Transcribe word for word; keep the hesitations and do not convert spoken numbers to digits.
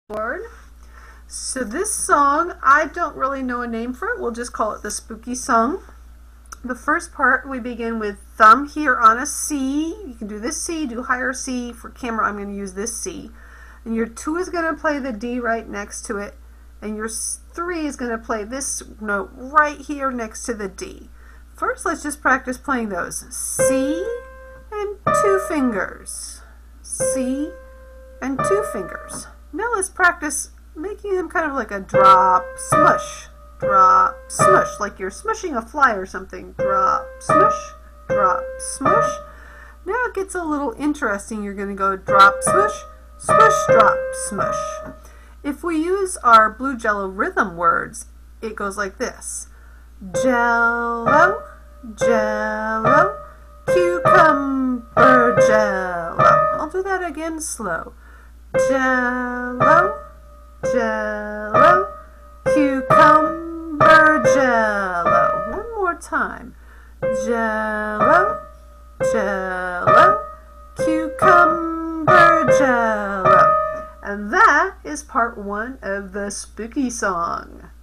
board. So this song, I don't really know a name for it. We'll just call it the spooky song. The first part, we begin with thumb here on a C. You can do this C, do higher C. For camera, I'm going to use this C. And your two is going to play the D right next to it. And your three is going to play this note right here next to the D. First, let's just practice playing those. C and two fingers. C and two fingers. Now let's practice making them kind of like a drop, smush, drop, smush, like you're smushing a fly or something. Drop, smush, drop, smush. Now it gets a little interesting. You're going to go drop, smush, smush, drop, smush. If we use our Blue Jello rhythm words, it goes like this. Jello, Jello, cucumber Jello. I'll do that again slow. Jello, Jello, cucumber Jello. One more time. Jello, Jello, cucumber Jello. And that is part one of the spooky song.